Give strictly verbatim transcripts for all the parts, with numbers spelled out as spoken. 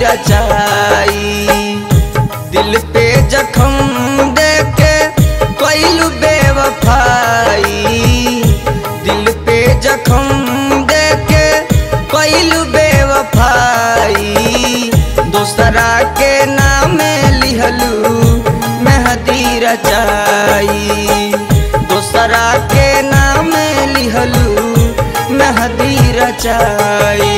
रचाई। दिल पे जख्म देके कैलू बेवफाई, दिल पे जख्म देके कैलू बेवफाई। दूसरा के नाम लिहलू मेहदी रचाई, दूसरा के नाम लिहलू मेहदी रचाई।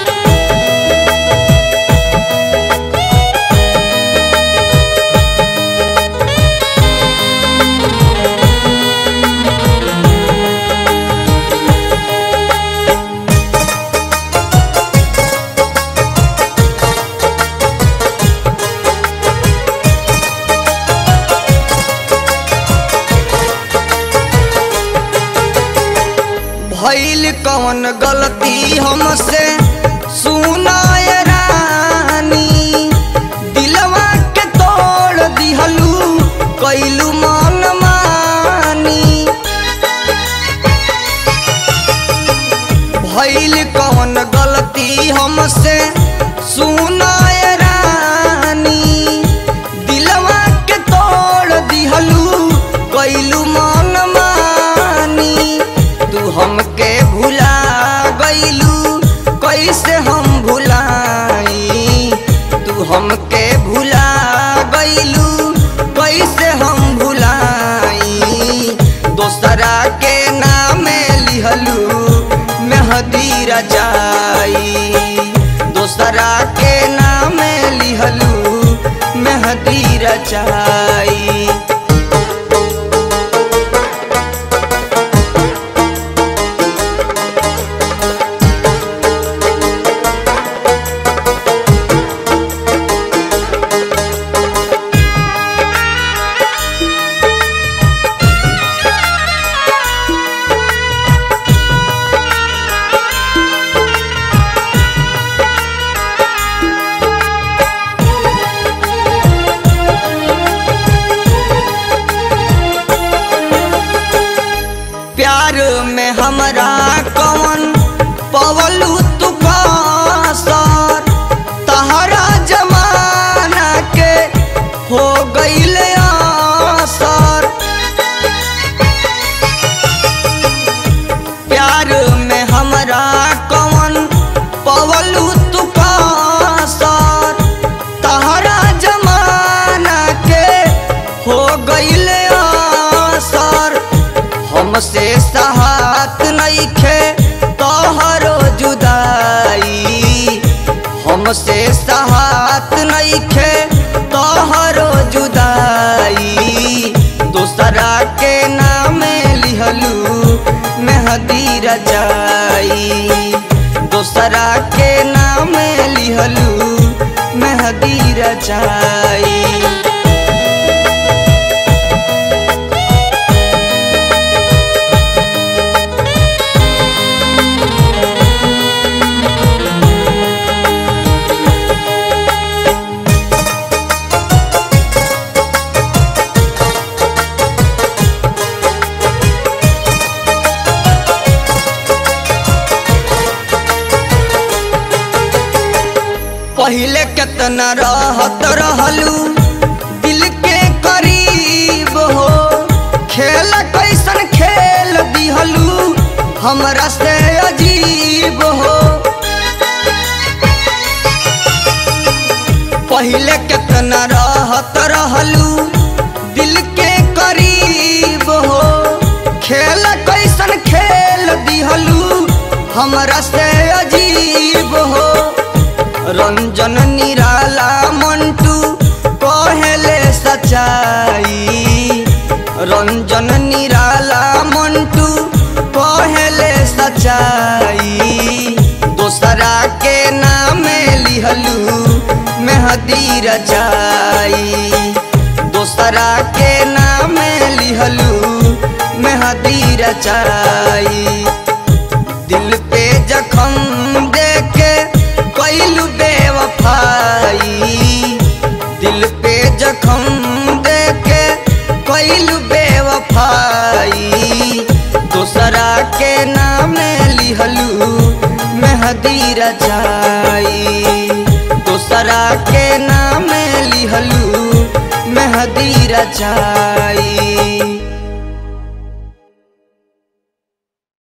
भइल कौन गलती हमसे सुनाए रानी, दिलवा के तोड़ दिहलू कैलू मन मानी। भइल कौन गलती हमसे सुनाए रानी, दिलवा के तोड़ दिहलू कैलू मन मानी। तू हमके भुला गइलू कैसे हम भुलाई, तू हमके भुला गइलू कैसे हम भुलाई। दूसरा के नाम लिहलू मेहदी रचाई, दूसरा के नाम लिहलू मेहदी रचाई। प्यार में हमरा कौन पवलू तू कासर, तहरा जमाना के हो गईल आसर। प्यार में हमरा कौन पवलू तू कासर, तहरा जमाना के हो गईल आसर। हमसे सहात नइखे तोहरो जुदाई, हमसे सहात नइखे तोहरो जुदाई। दूसरा के नाम लिहलू मेहदी रचाई, दूसरा के नाम लिहलू मेहदी रचाई। पहिले कितना रहत रहलू दिल के करीब हो, खेल कैसन खेल दिहलू हमरा से अजीब हो। पहिले कितना रहत रहलू दिल के करीब हो, खेल कैसन खेल दिहलू हमरा से अजीब हो। रंजन निराला मंटू कहले सच्चाई, रंजन निराला मंटू कहले सच्चाई। दूसरा के नाम लिहलू मेहदी रचाई, दूसरा के नाम लिहलू मेहदी रचाई। दिल पे जख्म देके कैलू बेवफाई, दिल पे जख्म देके कैलू बेवफाई। दूसरा के नाम लिहलू मेहदी रचाई, दूसरा के नाम लिहलू मेहदी रचाई।